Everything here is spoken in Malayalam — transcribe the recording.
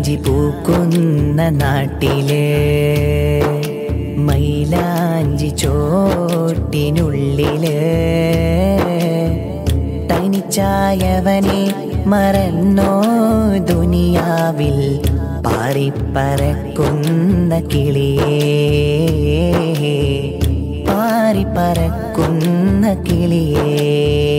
മൈലാഞ്ചി പൂക്കുന്ന നാട്ടില് മൈലാഞ്ചി ചോട്ടിനുള്ളില് തനിച്ചായവനെ മറന്നോ ദുനിയാവിൽ പാറിപ്പറക്കുന്ന കിളിയേ പാറിപ്പറക്കുന്ന കിളിയേ